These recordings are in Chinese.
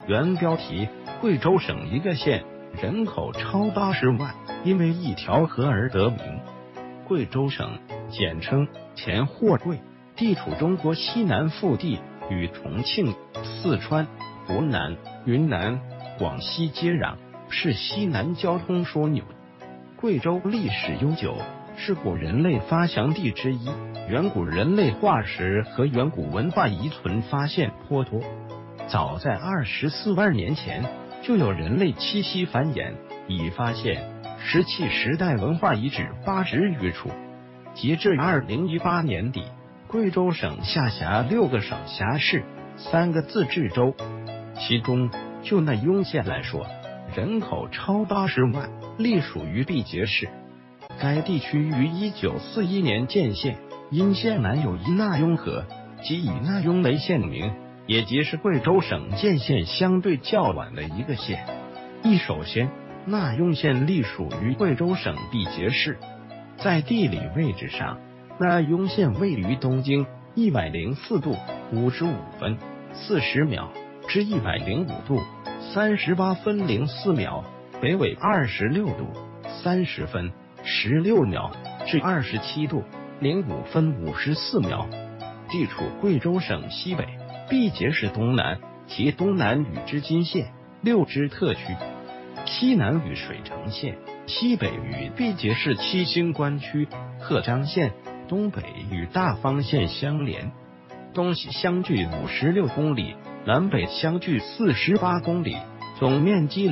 原标题：贵州省一个县，人口超80万，因为一条河而得名。贵州省简称前货柜，地处中国西南腹地，与重庆、四川、湖南、云南、广西接壤，是西南交通枢纽。贵州历史悠久，是古人类发祥地之一，远古人类化石和远古文化遗存发现颇多。早在24万年前，就有人类栖息繁衍，已发现石器时代文化遗址80余处。截至2018年底，贵州省下辖6个省辖市，3个自治州。其中就那雍县来说，人口超80万，隶属于毕节市。该地区于1941年建县，因县南有一纳雍河，即以纳雍为县名，也即是贵州省建县相对较晚的一个县。首先，纳雍县隶属于贵州省毕节市。在地理位置上，纳雍县位于东经104度55分40秒至105度38分04秒，北纬26度30分16秒至27度05分54秒，地处贵州省西北，毕节市东南，其东南与织金县6支特区，西南与水城县，西北与毕节市七星关区、鹤岗县，东北与大方县相连，东西相距56公里，南北相距48公里，总面积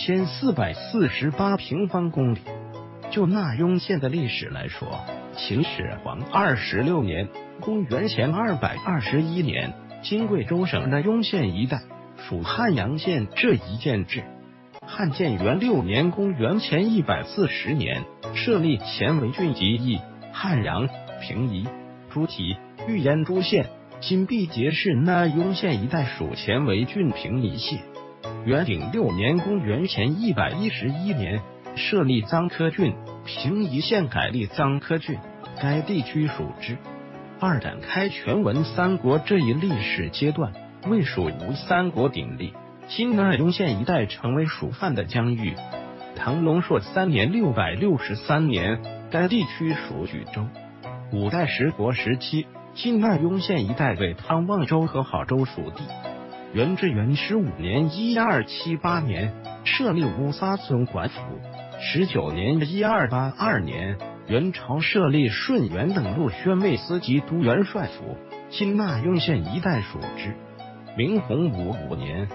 2448平方公里。就纳雍县的历史来说，秦始皇26年（公元前221年），经贵州省纳雍县一带属汉阳县这一县制。汉建元6年（公元前140年），设立前为郡及邑、汉阳、平邑、诸提、玉燕诸县，今毕节市纳雍县一带属前为郡平邑县。元鼎6年（公元前111年），设立臧科郡，平邑县改立臧科郡，该地区属之。展开全文三国这一历史阶段，魏蜀吴三国鼎立，今纳雍县一带成为蜀汉的疆域。唐隆朔3年663年，该地区属衢州。五代十国时期，今纳雍县一带为汤望州和郝州属地。元至元15年1278年，设立乌撒村管府。19年1282年，元朝设立顺元等路宣慰司及都元帅府，今纳雍县一带属之。明洪武5年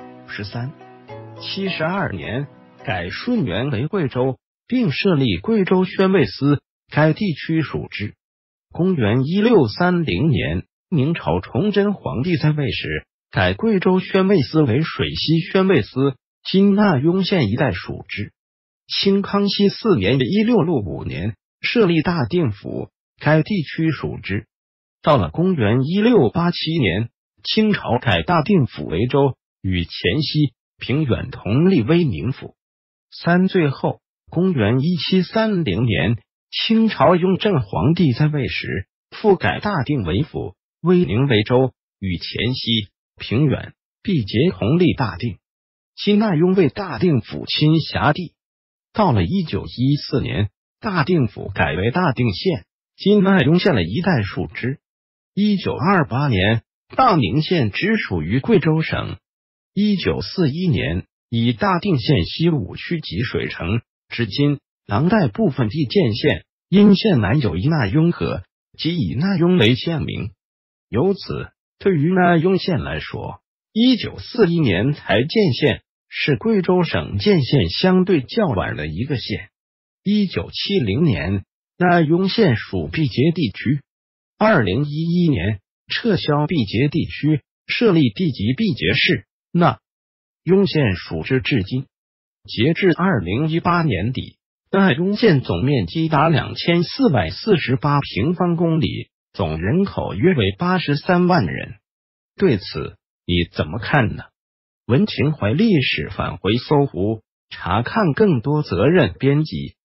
72年，改顺元为贵州，并设立贵州宣慰司，该地区属之。公元1630年，明朝崇祯皇帝在位时，改贵州宣慰司为水西宣慰司，今纳雍县一带属之。清康熙4年1665年，设立大定府，该地区属之。到了公元1687年，清朝改大定府为州，与黔西、平远同立威宁府。最后，公元1730年，清朝雍正皇帝在位时，复改大定为府，威宁为州，与黔西、平远、毕节同立大定。今纳雍为大定府亲辖地。到了1914年，大定府改为大定县，今纳雍县的一带属之。1928年，大宁县直属于贵州省。1941年，以大定县西5区及水城，至今唐代部分地建县，因县南有一纳雍河，即以纳雍为县名。由此，对于纳雍县来说，1941年才建县，是贵州省建县相对较晚的一个县。1970年，纳雍县属毕节地区。2011年，撤销毕节地区，设立地级毕节市，纳雍县属之至今。截至2018年底，纳雍县总面积达2448平方公里，总人口约为83万人。对此，你怎么看呢？文情怀历史返回搜狐，查看更多责任编辑